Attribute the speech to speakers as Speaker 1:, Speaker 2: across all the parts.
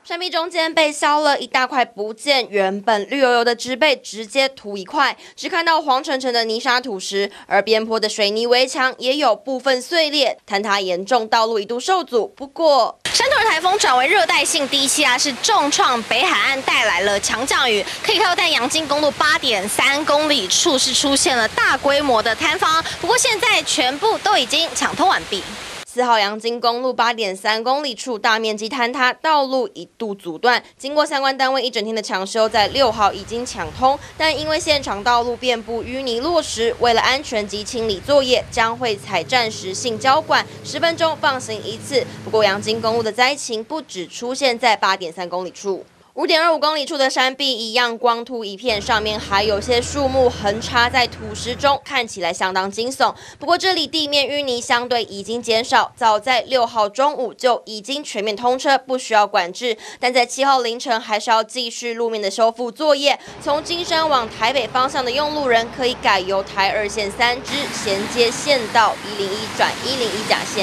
Speaker 1: 山壁中间被削了一大块不见，原本绿油油的植被直接秃一块，只看到黄澄澄的泥沙土石，而边坡的水泥围墙也有部分碎裂，坍塌严重，道路一度受阻。不过，山头的台风转为热带性低气压，是重创北海岸，带来了强降雨。可以看到，在阳金公路8.3公里处是出现了大规模的坍方，不过现在全部都已经抢通完毕。4号阳金公路8.3公里处大面积坍塌，道路一度阻断。经过相关单位一整天的抢修，在6号已经抢通，但因为现场道路遍布淤泥落石，为了安全及清理作业，将会采暂时性浇管，10分钟放行一次。不过阳金公路的灾情不只出现在8.3公里处。5.25公里处的山壁一样光秃一片，上面还有些树木横插在土石中，看起来相当惊悚。不过这里地面淤泥相对已经减少，早在6号中午就已经全面通车，不需要管制。但在7号凌晨还是要继续路面的修复作业。从金山往台北方向的用路人可以改由台2线3支衔接县道101转101甲线。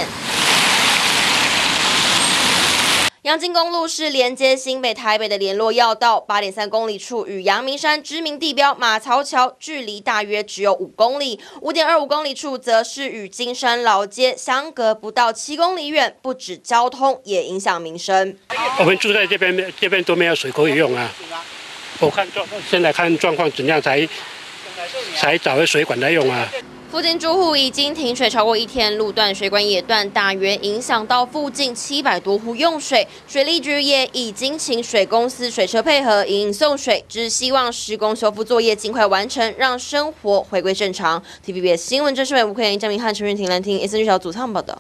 Speaker 1: 阳金公路是连接新北、台北的联络要道，8.3公里处与阳明山知名地标马槽桥距离大约只有5公里，5.25公里处则是与金山老街相隔不到7公里远，不止交通，也影响民生。
Speaker 2: 我们住在这边都没有水可以用啊。我现在看状况怎样才找个水管来用啊。
Speaker 1: 附近住户已经停水超过1天，路段水管也断，大约影响到附近700多户用水。水利局也已经请水公司水车配合营运送水，只希望施工修复作业尽快完成，让生活回归正常。TVBS 新闻郑世伟、吴克言、张明汉、陈韵婷、兰婷 SNG 小组报道。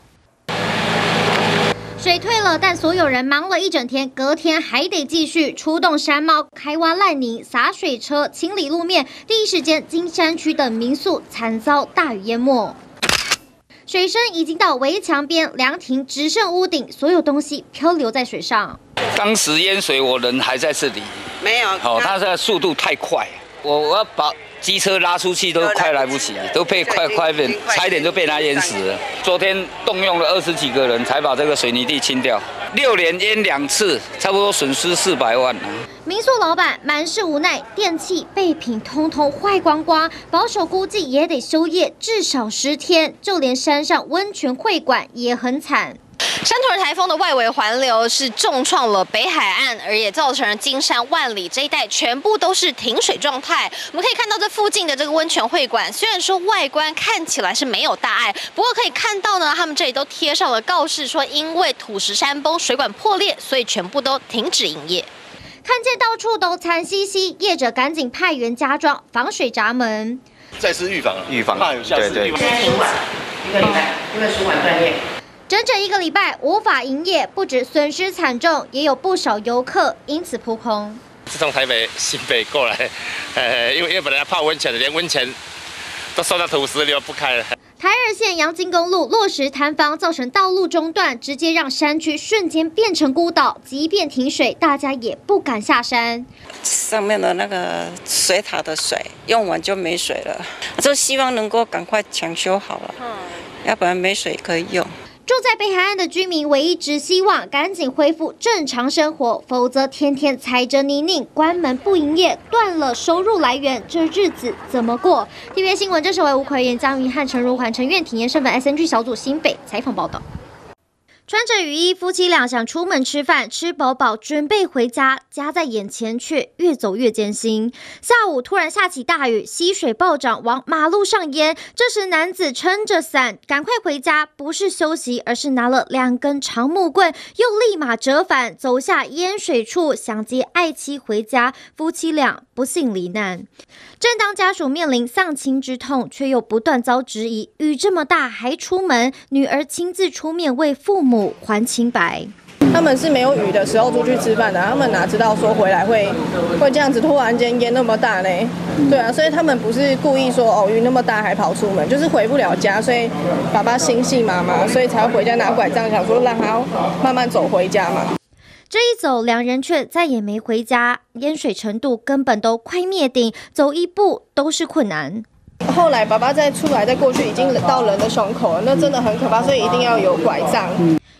Speaker 3: 水退了，但所有人忙了一整天，隔天还得继续出动山猫、开挖烂泥、洒水车、清理路面。第一时间，金山区的民宿惨遭大雨淹没，水深已经到围墙边，凉亭只剩屋顶，所有东西漂流在水上。
Speaker 4: 当时淹水，我人还在这里，
Speaker 5: 没有。
Speaker 4: 它的速度太快，我要把机车拉出去都快来不及，都被快差一点就被它淹死了。昨天动用了20几个人才把这个水泥地清掉，6年淹2次，差不多损失400万。
Speaker 3: 民宿老板满是无奈，电器备品通通坏光光，保守估计也得休业至少10天，就连山上温泉会馆也很惨。
Speaker 1: 山头台风的外围环流是重创了北海岸，而也造成了金山、万里这一带全部都是停水状态。我们可以看到这附近的这个温泉会馆，虽然说外观看起来是没有大碍，不过可以看到呢，他们这里都贴上了告示，说因为土石山崩、水管破裂，所以全部都停止营业。
Speaker 3: 看见到处都惨兮兮，业者赶紧派员加装防水闸门。
Speaker 6: 再次预防，
Speaker 7: 怕有下次
Speaker 6: 对。
Speaker 7: 现在停止1个礼拜，因为水管断裂。
Speaker 3: 整整1个礼拜无法营业，不止损失惨重，也有不少游客因此扑空。
Speaker 8: 是从台北、新北过来，因为本来泡温泉的，连温泉都受到土石流不开了。
Speaker 3: 台2线阳金公路落石坍方，造成道路中断，直接让山区瞬间变成孤岛。即便停水，大家也不敢下山。
Speaker 5: 上面的那个水塔的水用完就没水了，就希望能够赶快抢修好了，要不然没水可以用。
Speaker 3: 住在北海岸的居民唯一只希望赶紧恢复正常生活，否则天天踩着泥泞，关门不营业，断了收入来源，这日子怎么过 ？TVBS 新闻，这是为吴奎元、张云汉、陈如环、陈苑体验身份 SNG 小组新北采访报道。穿着雨衣，夫妻俩想出门吃饭，吃饱饱准备回家，家在眼前却越走越艰辛。下午突然下起大雨，溪水暴涨，往马路上淹。这时男子撑着伞，赶快回家，不是休息，而是拿了2根长木棍，又立马折返，走下淹水处，想接爱妻回家。夫妻俩不幸罹难。正当家属面临丧亲之痛，却又不断遭质疑，雨这么大还出门，女儿亲自出面为父母还清白。
Speaker 9: 他们是没有雨的时候出去吃饭的，他们哪知道说回来会这样子突然间淹那么大呢？对啊，所以他们不是故意说雨那么大还跑出门，就是回不了家，所以爸爸心系妈妈，所以才会回家拿拐杖，想说让他慢慢走回家嘛。
Speaker 3: 这一走，两人却再也没回家，淹水程度根本都快灭顶，走一步都是困难。
Speaker 9: 后来爸爸再出来再过去，已经到人的胸口了，那真的很可怕，所以一定要有拐杖。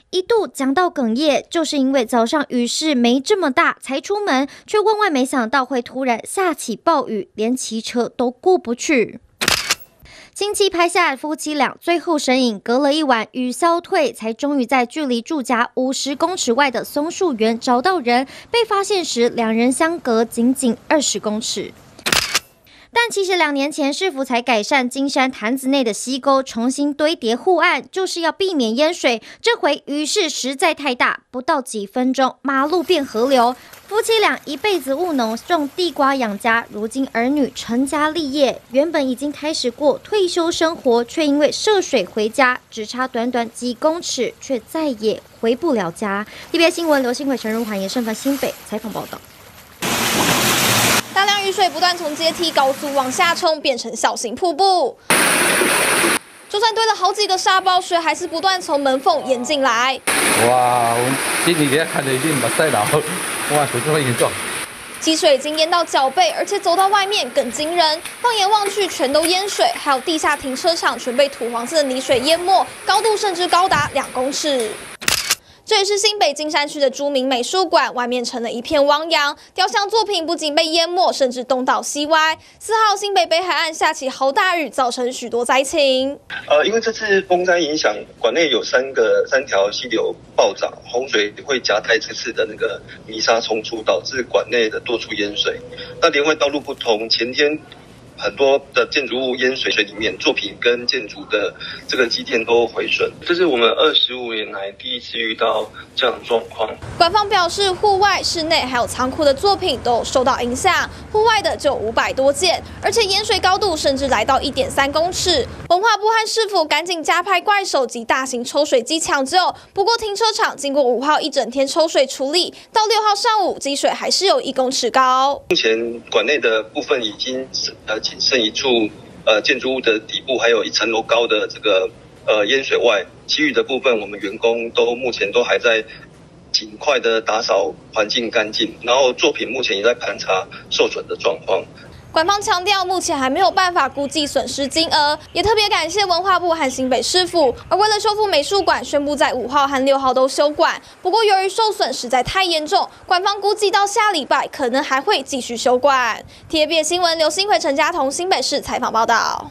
Speaker 3: 一度讲到哽咽，就是因为早上雨势没这么大才出门，却万万没想到会突然下起暴雨，连骑车都过不去。亲戚拍下夫妻俩最后身影，隔了一晚雨消退，才终于在距离住家50公尺外的松树园找到人。被发现时，两人相隔仅仅20公尺。但其实2年前市府才改善金山潭子内的溪沟，重新堆叠护岸，就是要避免淹水。这回雨势实在太大，不到几分钟，马路变河流。夫妻俩一辈子务农种地瓜养家，如今儿女成家立业，原本已经开始过退休生活，却因为涉水回家，只差短短几公尺，却再也回不了家。TVBS 新闻刘新伟、陈如涵、严胜凡新北采访报道。
Speaker 1: 大量雨水不断从阶梯高速往下冲，变成小型瀑布。就算堆了好几个沙包，水还是不断从门缝淹进来。
Speaker 6: 哇，今年看得一定目屎流，哇，水这么严重。
Speaker 1: 积水已经淹到脚背，而且走到外面更惊人。放眼望去，全都淹水，还有地下停车场全被土黄色的泥水淹没，高度甚至高达2公尺。这也是新北金山区的著名美术馆，外面成了一片汪洋，雕像作品不仅被淹没，甚至东倒西歪。4号新北北海岸下起豪大雨，造成许多灾情。
Speaker 10: 因为这次风灾影响，馆内有3条溪流暴涨，洪水会夹带这次的那个泥沙冲出，导致馆内的多处淹水。那连外道路不通，前天很多的建筑物淹水里面，作品跟建筑的这个基建都毁损，这是我们25年来第一次遇到这样的状况。
Speaker 1: 馆方表示，户外、室内还有仓库的作品都有受到影响，户外的就500多件，而且淹水高度甚至来到1.3公尺。文化部和市府赶紧加派怪手及大型抽水机抢救，不过停车场经过5号一整天抽水处理，到6号上午积水还是有1公尺高。
Speaker 10: 目前馆内的部分已经仅剩一处建筑物的底部还有1层楼高的这个淹水外，其余的部分我们员工目前都还在尽快的打扫环境干净，然后作品目前也在盘查受损的状况。
Speaker 1: 馆方强调，目前还没有办法估计损失金额，也特别感谢文化部和新北市府。而为了修复美术馆，宣布在5号和6号都休馆。不过由于受损实在太严重，馆方估计到下礼拜可能还会继续休馆。TVBS 新闻刘新奎、陈家彤新北市采访报道。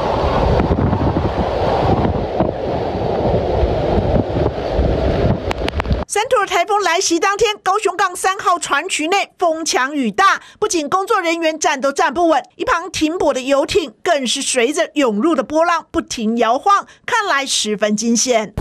Speaker 11: 3朵台风来袭当天，高雄港3号船渠内风强雨大，不仅工作人员站都站不稳，一旁停泊的游艇更是随着涌入的波浪不停摇晃，看来十分惊险。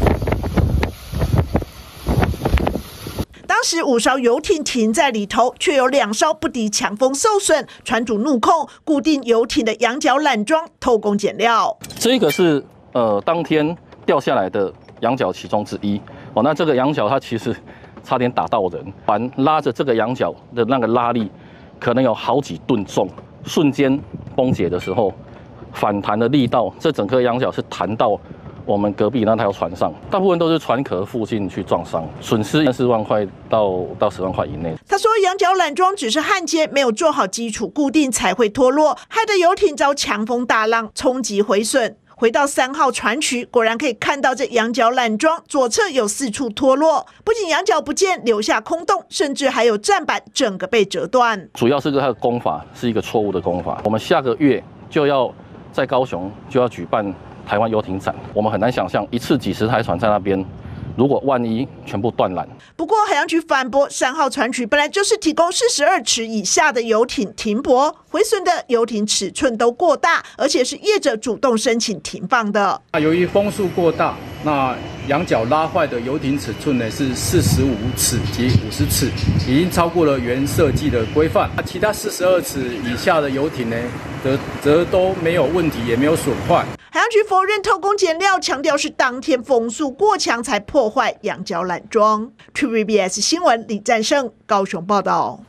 Speaker 11: 当时5艘游艇停在里头，却有2艘不敌强风受损，船主怒控固定游艇的羊角缆桩偷工减料。
Speaker 12: 这个是当天掉下来的羊角其中之一。那这个羊角它其实差点打到人，船拉着这个羊角的那个拉力可能有好几吨重，瞬间崩解的时候，反弹的力道，这整颗羊角是弹到我们隔壁那条船上，大部分都是船壳附近去撞伤，损失4万块到10万块以内。
Speaker 11: 他说，羊角缆桩只是焊接，没有做好基础固定才会脱落，害得游艇遭强风大浪冲击毁损。回到3号船渠，果然可以看到这羊角缆桩左侧有4处脱落，不仅羊角不见，留下空洞，甚至还有站板整个被折断。
Speaker 12: 主要是它的工法是一个错误的工法。我们下个月就要在高雄就要举办台湾游艇展，我们很难想象一次几十台船在那边，如果万一全部断缆。
Speaker 11: 不过海洋局反驳，3号船渠本来就是提供42尺以下的游艇停泊，毁损的游艇尺寸都过大，而且是业者主动申请停放的。
Speaker 13: 由于风速过大，那羊角拉坏的游艇尺寸呢是45尺及50尺，已经超过了原设计的规范。其他42尺以下的游艇呢，则都没有问题，也没有损坏。
Speaker 11: 海洋局否认偷工减料，强调是当天风速过强才破坏羊角缆桩。TVBS 新闻李占胜高雄报道。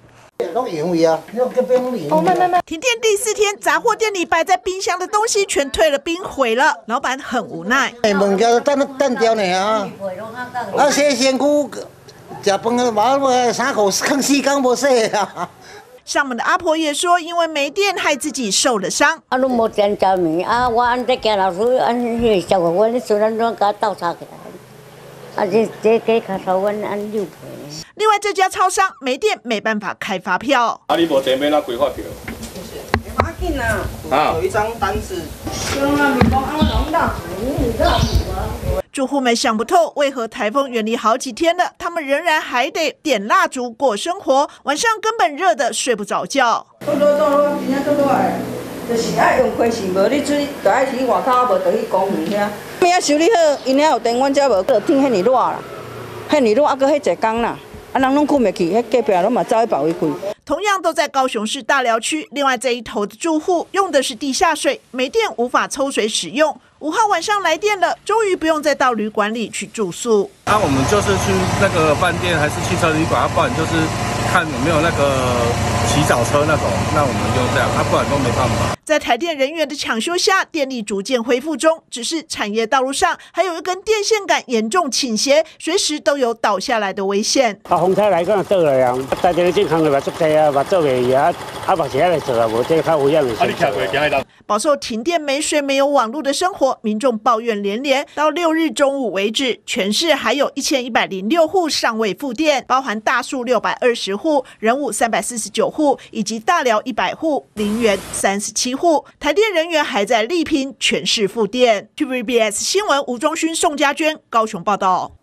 Speaker 11: 停电第4天，杂货店里摆在冰箱的东西全退了冰毁了，老板很无奈。
Speaker 14: 物件等掉呢啊！洗身躯食饭个3口放4天无洗啊！
Speaker 11: 上门的阿婆也说，因为没电害自己受了伤。
Speaker 15: 啊，拢无电照明啊！我安在行老师，安迄小我恁虽然拢甲斗吵起来。 这加头阮按6倍。
Speaker 11: 另外，这家超商没电，没办法开发票。
Speaker 16: 你无钱要哪开发票？
Speaker 17: 要紧啊！有一张单子。
Speaker 11: 住户们想不透，为何台风远离好几天了，他们仍然还得点蜡烛过生活，晚上根本热得睡不着觉。
Speaker 17: 就是爱用开水，无你水就爱去外口，无就去公园遐。咩修理好，因遐有电，阮遮无，天遐尼热啦，遐尼热，啊，搁迄一工啦，啊，人拢困袂去，迄隔壁拢嘛走去别位开。
Speaker 11: 同样都在高雄市大寮区，另外这一头的住户用的是地下水，没电无法抽水使用。5号晚上来电了，终于不用再到旅馆里去住宿。
Speaker 6: 我们就是去那个饭店还是汽车旅馆，不然就是看有没有那个洗澡车那种，那我们就这样，不然都没办法。
Speaker 11: 在台电人员的抢修下，电力逐渐恢复中，只是产业道路上还有一根电线杆严重倾斜，随时都有倒下来的危险。
Speaker 2: 风台来讲倒来啊，大家健康的嘛足济啊，嘛做袂啊，目前来做啊，无这较有影的。
Speaker 11: 饱受停电、没水、没有网络的生活，民众抱怨连连。到6日中午为止，全市还有1106户尚未复电，包含大树620户、仁武349户以及大寮100户、林园37户。台电人员还在力拼全市复电。TVBS 新闻吴忠勋、宋家娟高雄报道。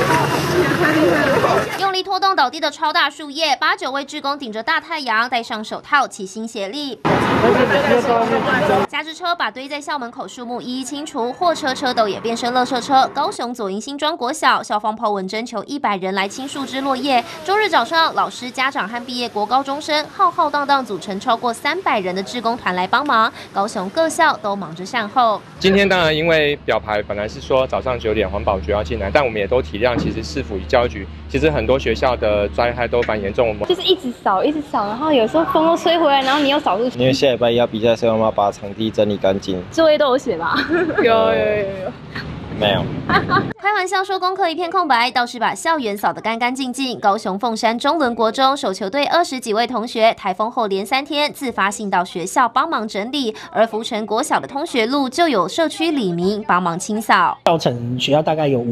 Speaker 3: 用力拖动倒地的超大树叶，8、9位志工顶着大太阳，戴上手套，齐心协力。加之车把堆在校门口树木一一清除，货车车斗也变身垃圾车。高雄左营新庄国小校方抛文征求100人来清树枝落叶。周日早上，老师、家长和毕业国高中生浩浩荡荡组成超过300人的志工团来帮忙。高雄各校都忙着善后。
Speaker 18: 今天当然因为表牌本来是说早上9点环保局要进来，但我们也都体谅，其实市府与教育局其实很多学校的灾害都蛮严重。
Speaker 19: 就是一直扫，然后有时候风都吹回来，然后你又扫出去。
Speaker 20: 因为下礼拜要比赛，所以我们要把场地整理干净。
Speaker 19: 作业都有写吧？有。
Speaker 20: 没有。
Speaker 3: 开玩笑说功课一片空白，倒是把校园扫得干干净净。高雄凤山中仑国中手球队20几位同学，台风后连3天自发性到学校帮忙整理，而福城国小的通学路就有社区里民帮忙清扫。
Speaker 21: 造成学校大概有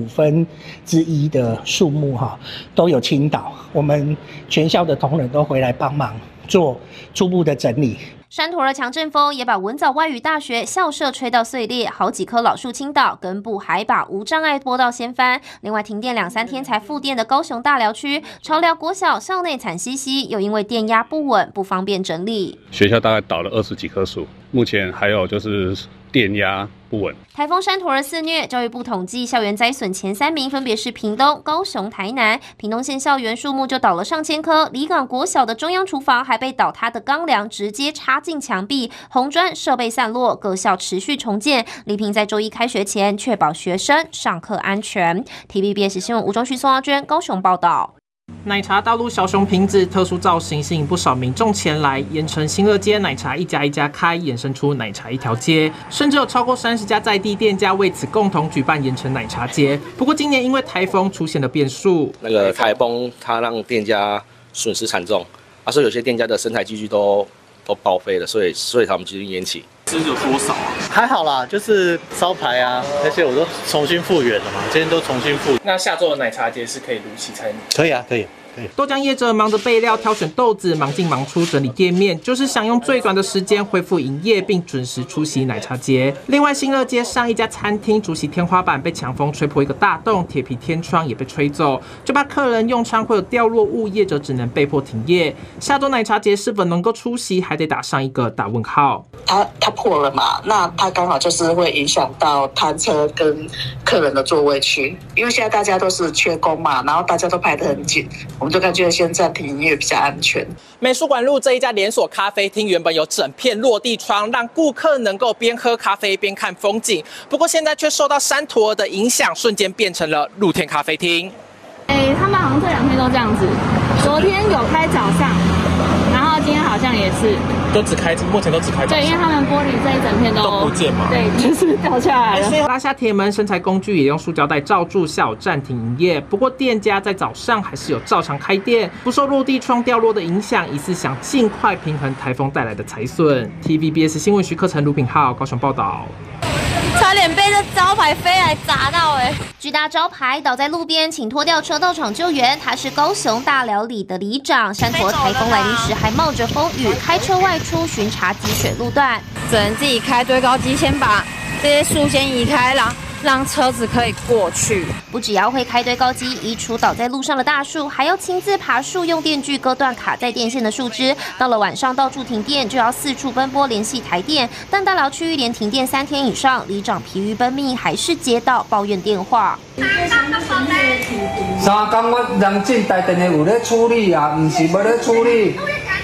Speaker 21: 1/5的树木都有倾倒，我们全校的同仁都回来帮忙做初步的整理。
Speaker 3: 山陀的强阵风也把文藻外语大学校舍吹到碎裂，好几棵老树倾倒，根部还把无障碍坡道掀翻。另外，停电2、3天才复电的高雄大寮区朝寮国小校内惨兮兮，又因为电压不稳，不方便整理。
Speaker 22: 学校大概倒了20几棵树，目前还有就是电压不稳。
Speaker 3: 台风山陀儿肆虐，教育部统计校园灾损前3名分别是屏东、高雄、台南。屏东县校园树木就倒了上千棵，离港国小的中央厨房还被倒塌的钢梁直接插进墙壁，红砖设备散落，各校持续重建，力拼在周1开学前确保学生上课安全。TVBS 新闻吴忠旭、宋阿娟高雄报道。
Speaker 23: 奶茶道路小熊瓶子特殊造型吸引不少民众前来，盐城新乐街奶茶一家一家开，衍生出奶茶一条街，甚至有超过30家在地店家为此共同举办盐城奶茶节。不过今年因为台风出现了变数，
Speaker 24: 那个台风它让店家损失惨重，所以有些店家的生产继续都报废了，所以他们决定延期。
Speaker 23: 这有多少啊？
Speaker 25: 还好啦，就是招牌啊那些我都重新复原了嘛，今天都重新复原。
Speaker 23: 那下周的奶茶节是可以如期参与？
Speaker 25: 可以啊，可以。
Speaker 23: 豆浆业者忙着备料、挑选豆子，忙进忙出整理店面，就是想用最短的时间恢复营业，并准时出席奶茶节。另外，新乐街上一家餐厅主席天花板被强风吹破一个大洞，铁皮天窗也被吹走，就怕客人用餐会有掉落物，业者只能被迫停业。下周奶茶节是否能够出席，还得打上一个大问号。
Speaker 26: 它破了嘛，那它刚好就是会影响到摊车跟客人的座位区，因为现在大家都是缺工嘛，然后大家都排得很紧。我们就感觉先暂停营业比较安全。
Speaker 23: 美术馆路这一家连锁咖啡厅原本有整片落地窗，让顾客能够边喝咖啡边看风景，不过现在却受到山陀儿的影响，瞬间变成了露天咖啡厅。
Speaker 19: 他们好像这2天都这样子，昨天有开早上，然后今天好像也是。
Speaker 23: 目前都只开早上。
Speaker 19: 对，因为他们玻璃这一整片都
Speaker 23: 不见嘛。
Speaker 19: 对，就是掉下来了。
Speaker 23: 拉下铁门，生材工具也用塑胶袋罩住，下午暂停营业。不过店家在早上还是有照常开店，不受落地窗掉落的影响，疑似想尽快平衡台风带来的财损。TVBS 新闻徐克成、卢品浩高雄报道。
Speaker 1: 差点被这招牌飞来砸到
Speaker 3: 巨大招牌倒在路边，请拖吊车到场救援。他是高雄大寮里的里长，山陀台风来临时还冒着风雨，开车外出巡查积水路段，
Speaker 4: 只能自己开堆高机，先把这些树先移开了。让车子可以过去，
Speaker 3: 不只要会开堆高机移除倒在路上的大树，还要亲自爬树，用电锯割断卡在电线的树枝。到了晚上，到处停电，就要四处奔波联系台电。但大寮区域连停电3天以上，里长疲于奔命，还是接到抱怨电话。
Speaker 5: 3工我人进台电的有咧处理啊，唔是无咧处理。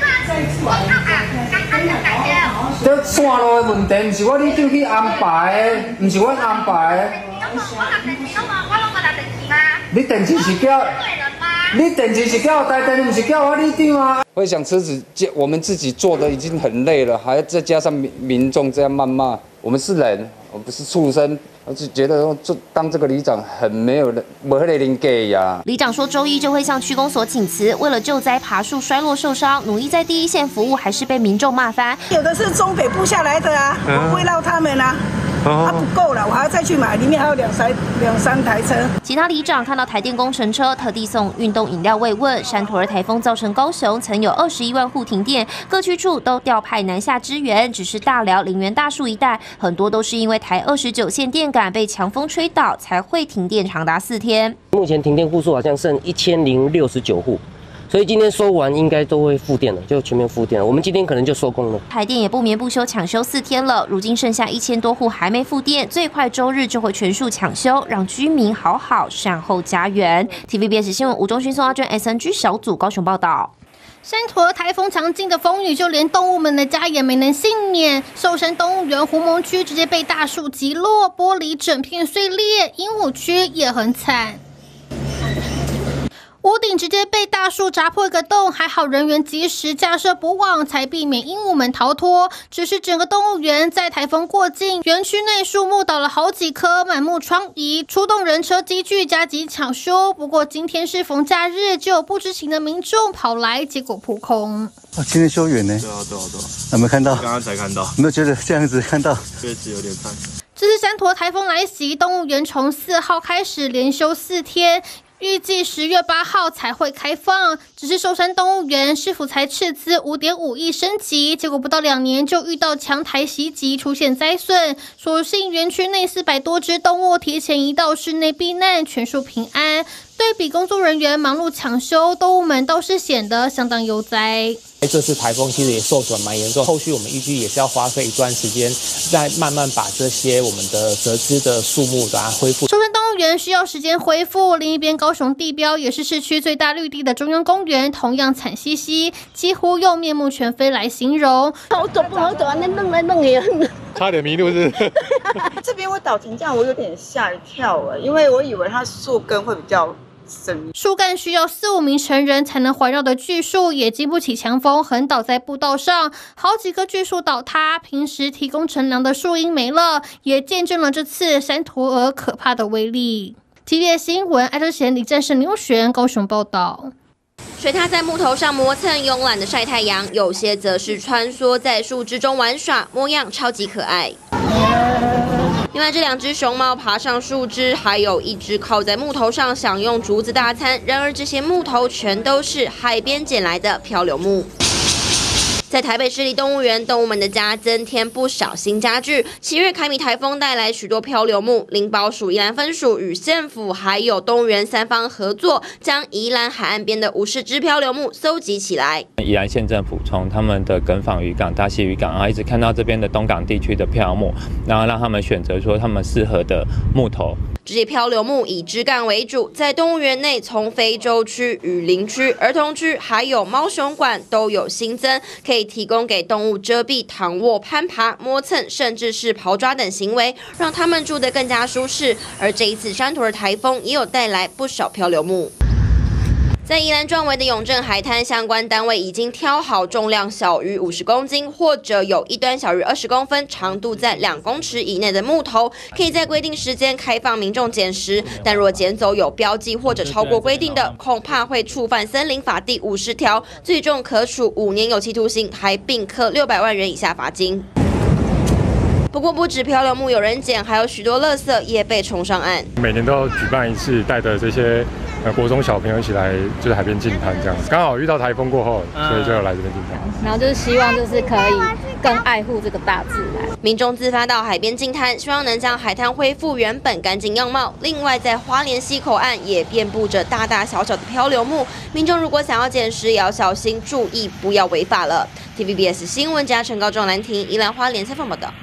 Speaker 5: 这线路的问题，唔是我里长去安排的，唔是我安排的。你电池是叫，你电池是叫台电，唔是叫我里长啊。我想车子我们自己做的已经很累了，还要再加上民众这样谩骂，我们是人，我们不是畜生。我就觉得当这个里长很没有人给呀。
Speaker 3: 里长说，周一就会向区公所请辞，为了救灾爬树摔落受伤，努力在第一线服务，还是被民众骂翻。
Speaker 7: 有的是中北部下来的啊，我慰劳他们啊。不够了，我还要再去买，里面还有2、3台车。
Speaker 3: 其他里长看到台电工程车，特地送运动饮料慰问。山陀儿台风造成高雄曾有21万户停电，各区处都调派南下支援。只是大寮、林园大树一带，很多都是因为台29线电杆被强风吹倒，才会停电长达4天。
Speaker 8: 目前停电户数好像剩1069户。所以今天收完应该都会复电了，就全面复电了。我们今天可能就收工了。
Speaker 3: 台电也不眠不休抢修4天了，如今剩下1000多户还没复电，最快周日就会全数抢修，让居民好好善后家园。TVBS 新闻吴忠勋、宋阿娟 SNG 小组高雄报道。
Speaker 9: 山陀台风强劲的风雨，就连动物们的家也没能幸免。寿山动物园狐獴区直接被大树击落，玻璃整片碎裂，鹦鹉区也很惨。屋顶直接被大树砸破一个洞，还好人员及时架设捕网，才避免鹦鹉们逃脱。只是整个动物园在台风过境，园区内树木倒了好几棵，满目疮痍，出动人车机具加急抢修。不过今天是逢假日，就有不知情的民众跑来，结果扑空。
Speaker 16: 今天修远呢？对啊。有没有看到？刚刚才看到。有没有觉得这样子看到？确实有点惨。
Speaker 9: 这次山陀台风来袭，动物园从4号开始连休4天。预计10月8号才会开放，只是寿山动物园市府才斥资5.5亿升级，结果不到2年就遇到强台袭击，出现灾损。所幸园区内400多只动物提前移到室内避难，全数平安。对比工作人员忙碌抢修，动物们倒是显得相当悠哉。
Speaker 27: 这次台风其实也受损蛮严重，后续我们预计也是要花费一段时间，再慢慢把这些我们的折枝的树木把它恢复。
Speaker 9: 寿山动物园需要时间恢复，另一边高雄地标也是市区最大绿地的中央公园，同样惨兮兮，几乎用面目全非来形容。
Speaker 28: 好走不好走，那弄来弄去。
Speaker 16: 差点迷路是不是？
Speaker 29: 这边我倒成这样，我有点吓一跳了，因为我以为它树根会比较。
Speaker 9: 树干需要4、5名成人才能环绕的巨树，也经不起强风，横倒在步道上，好几棵巨树倒塌。平时提供乘凉的树荫没了，也见证了这次山陀儿可怕的威力。TVBS 新闻艾德贤、李战胜、刘璇高雄报道。
Speaker 1: 水獭在木头上磨蹭，慵懒的晒太阳；有些则是穿梭在树枝中玩耍，模样超级可爱。另外，这2只熊猫爬上树枝，还有1只靠在木头上享用竹子大餐。然而，这些木头全都是海边捡来的漂流木。在台北市立动物园，动物们的家增添不少新家具。7月凯米台风带来许多漂流木，林保署、宜兰分署与县府还有动物园3方合作，将宜兰海岸边的50只漂流木搜集起来。
Speaker 30: 宜兰县政府从他们的耿坊渔港、大溪渔港，然后一直看到这边的东港地区的漂流木，然后让他们选择说他们适合的木头。
Speaker 1: 这些漂流木以枝干为主，在动物园内，从非洲区、雨林区、儿童区，还有猫熊馆都有新增，可以提供给动物遮蔽躺卧、攀爬、摸蹭，甚至是刨抓等行为，让它们住得更加舒适。而这一次山陀儿台风也有带来不少漂流木。在宜兰壮围的永正海滩，相关单位已经挑好重量小于50公斤，或者有一端小于20公分、长度在2公尺以内的木头，可以在规定时间开放民众捡拾。但若捡走有标记或者超过规定的，恐怕会触犯森林法第50条，最重可处5年有期徒刑，还并科600万元以下罚金。 不过不止漂流木有人捡，还有许多垃圾也被冲上岸。
Speaker 2: 每年都要举办一次，带着这些国中小朋友一起来，就是海边净滩这样子。刚好遇到台风过后，所以就要来这边净滩。
Speaker 6: 然后就是希望就是可以更爱护这个大自然。
Speaker 1: 民众自发到海边净滩，希望能将海滩恢复原本干净样貌。另外，在花莲溪口岸也遍布着大大小小的漂流木，民众如果想要捡拾，也要小心注意，不要违法了。TVBS 新闻嘉诚高中兰亭宜兰花莲采访报道。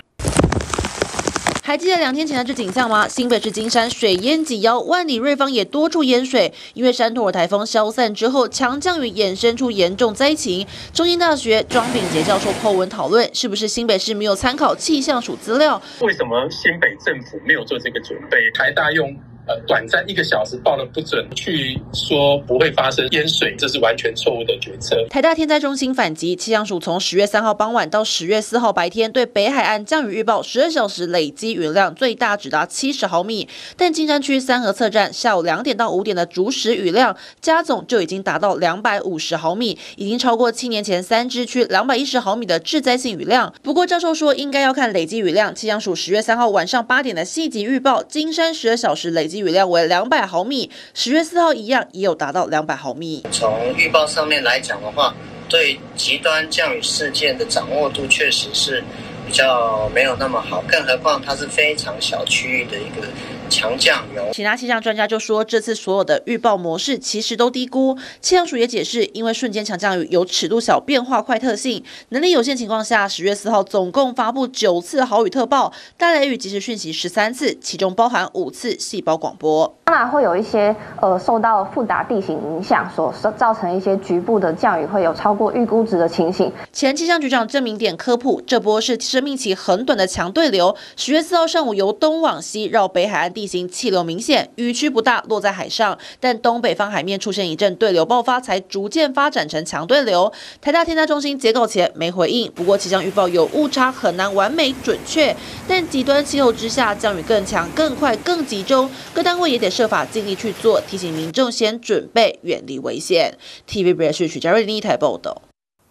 Speaker 1: 还记得2天前的这景象吗？新北市金山水淹及腰，万里瑞芳也多处淹水。因为山托尔台风消散之后，强降雨衍生出严重灾情。中兴大学庄秉杰教授po文讨论，是不是新北市没有参考气象署资料？
Speaker 10: 为什么新北政府没有做这个准备？台大用短暂1个小时报了不准，去说不会发生淹水，这是完全错误的决策。
Speaker 1: 台大天灾中心反击，气象署从10月3号傍晚到10月4号白天，对北海岸降雨预报12小时累积雨量最大只达70毫米，但金山区三河测站下午2点到5点的逐时雨量加总就已经达到250毫米，已经超过7年前3支区210毫米的致灾性雨量。不过教授说，应该要看累积雨量。气象署10月3号晚上8点的细级预报，金山12小时累积雨量为200毫米，10月4号一样也有达到200毫米。
Speaker 11: 从预报上面来讲的话，对极端降雨事件的掌握度确实是比较没有那么好，更何况它是非常小区域的一个强降雨。
Speaker 1: 其他气象专家就说，这次所有的预报模式其实都低估。气象署也解释，因为瞬间强降雨有尺度小、变化快特性，能力有限情况下，10月4号总共发布9次豪雨特报，大雷雨即时讯息13次，其中包含5次细胞广播。
Speaker 12: 当然会有一些受到复杂地形影响所造成一些局部的降雨会有超过预估值的情形。
Speaker 1: 前气象局长郑明典科普，这波是生命期很短的强对流，10月4号上午由东往西绕北海岸地形气流明显，雨区不大，落在海上，但东北方海面出现一阵对流爆发，才逐渐发展成强对流。台大天灾中心截稿前没回应，不过气象预报有误差，很难完美准确。但极端气候之下，降雨更强、更快、更集中，各单位也得设法尽力去做，提醒民众先准备，远离危险。TVBS 许嘉瑞另一台报道。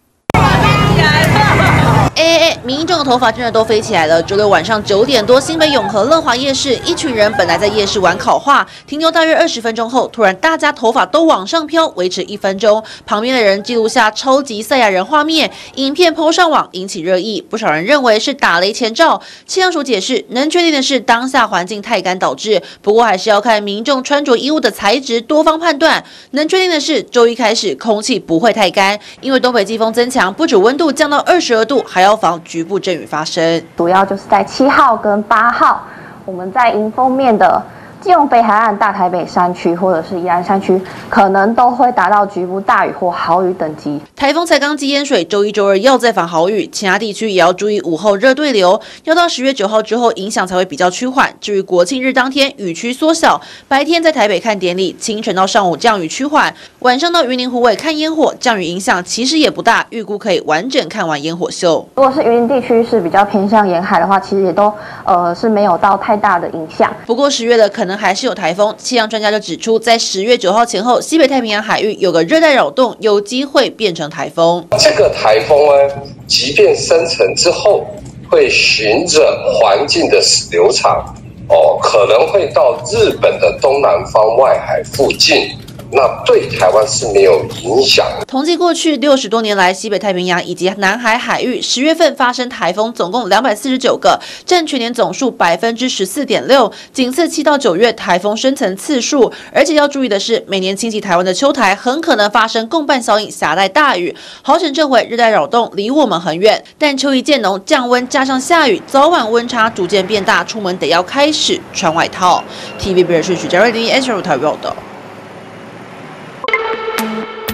Speaker 1: 民众的头发真的都飞起来了。周六晚上9点多，新北永和乐华夜市，一群人本来在夜市玩烤化，停留大约20分钟后，突然大家头发都往上飘，维持1分钟。旁边的人记录下超级赛亚人画面，影片 PO 上网，引起热议。不少人认为是打雷前兆。气象署解释，能确定的是当下环境太干导致，不过还是要看民众穿着衣物的材质，多方判断。能确定的是，周一开始空气不会太干，因为东北季风增强，不止温度降到22度，还要防局部阵雨发生。
Speaker 12: 主要就是在7号跟8号，我们在迎风面的基隆北海岸、大台北山区或者是宜兰山区，可能都会达到局部大雨或豪雨等级。
Speaker 1: 台风才刚积淹水，周1、周2要再防豪雨，其他地区也要注意午后热对流，要到10月9号之后影响才会比较趋缓。至于国庆日当天，雨区缩小，白天在台北看典礼，清晨到上午降雨趋缓，晚上到云林湖尾看烟火，降雨影响其实也不大，预估可以完整看完烟火秀。
Speaker 12: 如果是云林地区是比较偏向沿海的话，其实也都是没有到太大的影响。
Speaker 1: 不过10月的可能还是有台风，气象专家就指出，在10月9号前后，西北太平洋海域有个热带扰动，有机会变成台风。
Speaker 13: 这个台风呢，即便生成之后，会循着环境的流场，可能会到日本的东南方外海附近。那对台湾是没有影响。
Speaker 1: 统计过去60多年来，西北太平洋以及南海海域10月份发生台风总共249个，占全年总数14.6%，仅次7到9月台风生成次数。而且要注意的是，每年侵袭台湾的秋台很可能发生共伴效应，携带大雨。好险这回热带扰动离我们很远，但秋意渐浓，降温加上下雨，早晚温差逐渐变大，出门得要开始穿外套。TVBS 许嘉瑞的 Astro 台报道。